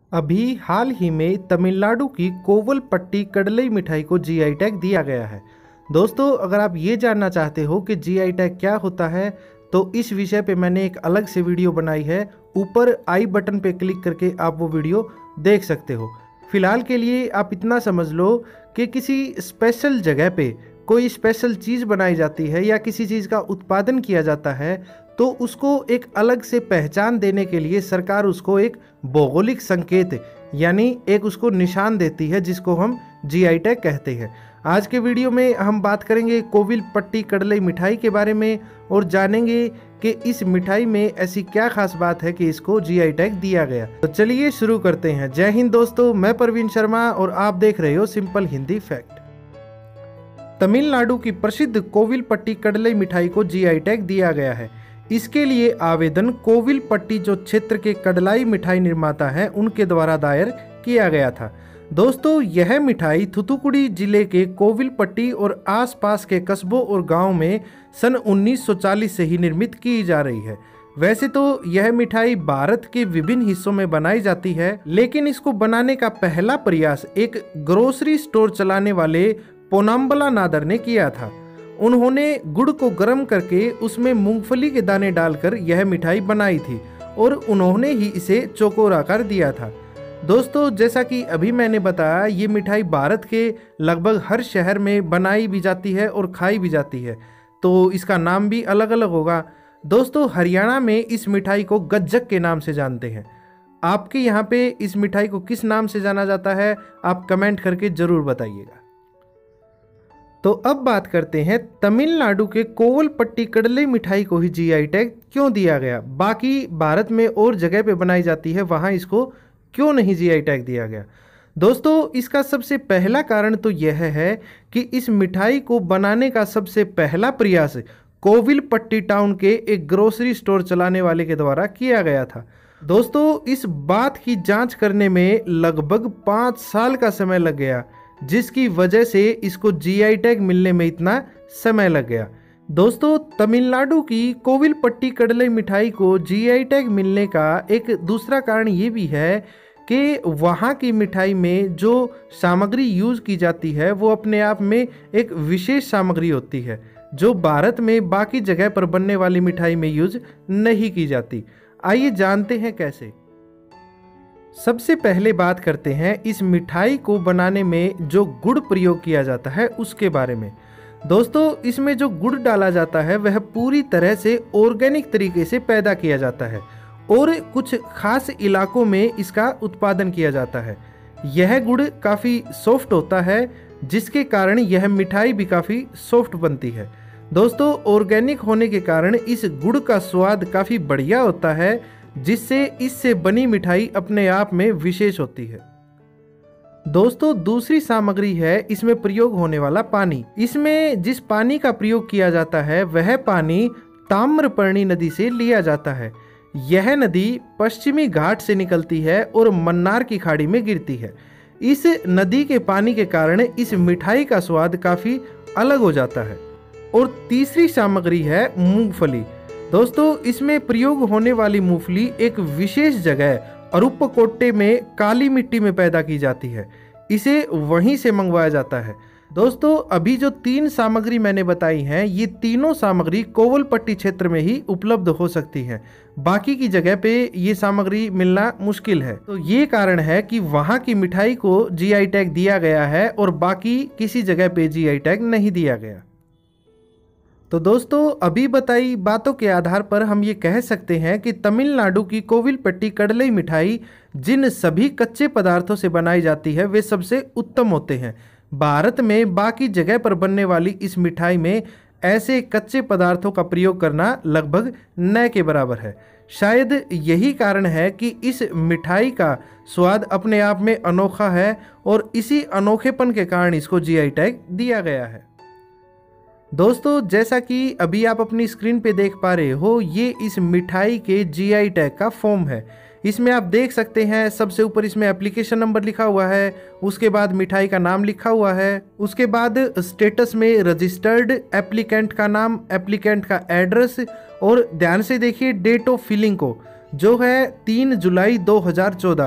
अभी हाल ही में तमिलनाडु की कोवलपट्टी कडलई मिठाई को जीआई टैग दिया गया है। दोस्तों, अगर आप ये जानना चाहते हो कि जीआई टैग क्या होता है तो इस विषय पे मैंने एक अलग से वीडियो बनाई है। ऊपर आई बटन पे क्लिक करके आप वो वीडियो देख सकते हो। फिलहाल के लिए आप इतना समझ लो कि किसी स्पेशल जगह पे कोई स्पेशल चीज़ बनाई जाती है या किसी चीज़ का उत्पादन किया जाता है तो उसको एक अलग से पहचान देने के लिए सरकार उसको एक भौगोलिक संकेत यानी एक उसको निशान देती है, जिसको हम जीआई टैग कहते हैं। आज के वीडियो में हम बात करेंगे कोविलपट्टी कडलई मिठाई के बारे में और जानेंगे कि इस मिठाई में ऐसी क्या खास बात है कि इसको जीआई टैग दिया गया। तो चलिए शुरू करते हैं। जय हिंद दोस्तों, मैं प्रवीण शर्मा और आप देख रहे हो सिंपल हिंदी फैक्ट। तमिलनाडु की प्रसिद्ध कोविलपट्टी कडलई मिठाई को जीआई टैग दिया गया है। इसके लिए आवेदन कोविलपट्टी जो क्षेत्र के कडलाई मिठाई निर्माता हैं उनके द्वारा दायर किया गया था। दोस्तों, यह मिठाई थूथुकुडी जिले के कोविलपट्टी और आसपास के कस्बों और गांवों में सन 1940 से ही निर्मित की जा रही है। वैसे तो यह मिठाई भारत के विभिन्न हिस्सों में बनाई जाती है, लेकिन इसको बनाने का पहला प्रयास एक ग्रोसरी स्टोर चलाने वाले पोनाम्बला नादर ने किया था। उन्होंने गुड़ को गर्म करके उसमें मूंगफली के दाने डालकर यह मिठाई बनाई थी और उन्होंने ही इसे चौकोर आकार दिया था। दोस्तों, जैसा कि अभी मैंने बताया, ये मिठाई भारत के लगभग हर शहर में बनाई भी जाती है और खाई भी जाती है, तो इसका नाम भी अलग अलग होगा। दोस्तों, हरियाणा में इस मिठाई को गज्जक के नाम से जानते हैं। आपके यहाँ पे इस मिठाई को किस नाम से जाना जाता है, आप कमेंट करके ज़रूर बताइएगा। तो अब बात करते हैं तमिलनाडु के कोवलपट्टी कडलई मिठाई को ही जीआई टैग क्यों दिया गया। बाकी भारत में और जगह पे बनाई जाती है, वहाँ इसको क्यों नहीं जीआई टैग दिया गया। दोस्तों, इसका सबसे पहला कारण तो यह है कि इस मिठाई को बनाने का सबसे पहला प्रयास कोविलपट्टी टाउन के एक ग्रोसरी स्टोर चलाने वाले के द्वारा किया गया था। दोस्तों, इस बात की जांच करने में लगभग 5 साल का समय लग गया, जिसकी वजह से इसको जीआई टैग मिलने में इतना समय लग गया। दोस्तों, तमिलनाडु की कोविलपट्टी कडलई मिठाई को जीआई टैग मिलने का एक दूसरा कारण ये भी है कि वहाँ की मिठाई में जो सामग्री यूज़ की जाती है वो अपने आप में एक विशेष सामग्री होती है, जो भारत में बाकी जगह पर बनने वाली मिठाई में यूज़ नहीं की जाती। आइए जानते हैं कैसे। सबसे पहले बात करते हैं इस मिठाई को बनाने में जो गुड़ प्रयोग किया जाता है उसके बारे में। दोस्तों, इसमें जो गुड़ डाला जाता है वह पूरी तरह से ऑर्गेनिक तरीके से पैदा किया जाता है और कुछ खास इलाकों में इसका उत्पादन किया जाता है। यह गुड़ काफ़ी सॉफ्ट होता है, जिसके कारण यह मिठाई भी काफ़ी सॉफ्ट बनती है। दोस्तों, ऑर्गेनिक होने के कारण इस गुड़ का स्वाद काफ़ी बढ़िया होता है, जिससे इससे बनी मिठाई अपने आप में विशेष होती है। दोस्तों, दूसरी सामग्री है इसमें प्रयोग होने वाला पानी। इसमें जिस पानी का प्रयोग किया जाता है वह पानी ताम्रपर्णी नदी से लिया जाता है। यह नदी पश्चिमी घाट से निकलती है और मन्नार की खाड़ी में गिरती है। इस नदी के पानी के कारण इस मिठाई का स्वाद काफ़ी अलग हो जाता है। और तीसरी सामग्री है मूंगफली। दोस्तों, इसमें प्रयोग होने वाली मूंगफली एक विशेष जगह अरुप्पकोट्टे में काली मिट्टी में पैदा की जाती है। इसे वहीं से मंगवाया जाता है। दोस्तों, अभी जो 3 सामग्री मैंने बताई हैं, ये तीनों सामग्री कोवलपट्टी क्षेत्र में ही उपलब्ध हो सकती हैं। बाकी की जगह पे ये सामग्री मिलना मुश्किल है। तो ये कारण है कि वहाँ की मिठाई को जीआई टैग दिया गया है और बाकी किसी जगह पे जीआई टैग नहीं दिया गया। तो दोस्तों, अभी बताई बातों के आधार पर हम ये कह सकते हैं कि तमिलनाडु की कोविलपट्टी कडलई मिठाई जिन सभी कच्चे पदार्थों से बनाई जाती है वे सबसे उत्तम होते हैं। भारत में बाकी जगह पर बनने वाली इस मिठाई में ऐसे कच्चे पदार्थों का प्रयोग करना लगभग न के बराबर है। शायद यही कारण है कि इस मिठाई का स्वाद अपने आप में अनोखा है और इसी अनोखेपन के कारण इसको जीआई टैग दिया गया है। दोस्तों, जैसा कि अभी आप अपनी स्क्रीन पे देख पा रहे हो, ये इस मिठाई के जीआई टैग का फॉर्म है। इसमें आप देख सकते हैं सबसे ऊपर इसमें एप्लीकेशन नंबर लिखा हुआ है, उसके बाद मिठाई का नाम लिखा हुआ है, उसके बाद स्टेटस में रजिस्टर्ड एप्लीकेंट का नाम, एप्लीकेंट का एड्रेस और ध्यान से देखिए डेट ऑफ फिलिंग को, जो है 3 जुलाई 2014,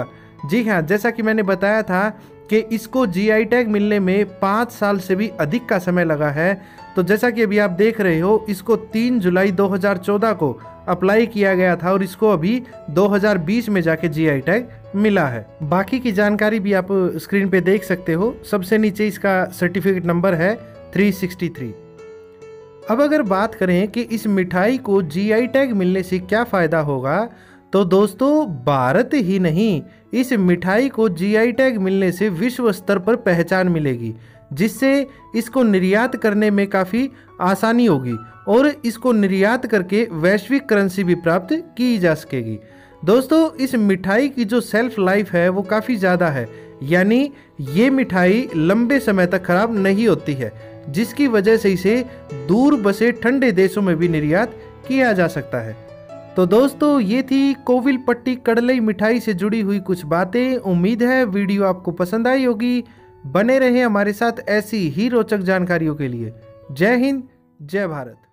जी हाँ, जैसा कि मैंने बताया था कि इसको जीआई टैग मिलने में 5 साल से भी अधिक का समय लगा है। तो जैसा कि अभी आप देख रहे हो, इसको 3 जुलाई 2014 को अप्लाई किया गया था और इसको अभी 2020 में जाके जीआई टैग मिला है। बाकी की जानकारी भी आप स्क्रीन पे देख सकते हो। सबसे नीचे इसका सर्टिफिकेट नंबर है 363। अब अगर बात करें कि इस मिठाई को जीआई टैग मिलने से क्या फ़ायदा होगा, तो दोस्तों भारत ही नहीं, इस मिठाई को जीआई टैग मिलने से विश्व स्तर पर पहचान मिलेगी, जिससे इसको निर्यात करने में काफ़ी आसानी होगी और इसको निर्यात करके वैश्विक करेंसी भी प्राप्त की जा सकेगी। दोस्तों इस मिठाई की जो सेल्फ लाइफ है वो काफ़ी ज़्यादा है, यानी ये मिठाई लंबे समय तक खराब नहीं होती है, जिसकी वजह से इसे दूर बसे ठंडे देशों में भी निर्यात किया जा सकता है। तो दोस्तों ये थी कोविलपट्टी कड़लई मिठाई से जुड़ी हुई कुछ बातें। उम्मीद है वीडियो आपको पसंद आई होगी। बने रहें हमारे साथ ऐसी ही रोचक जानकारियों के लिए। जय हिंद, जय भारत।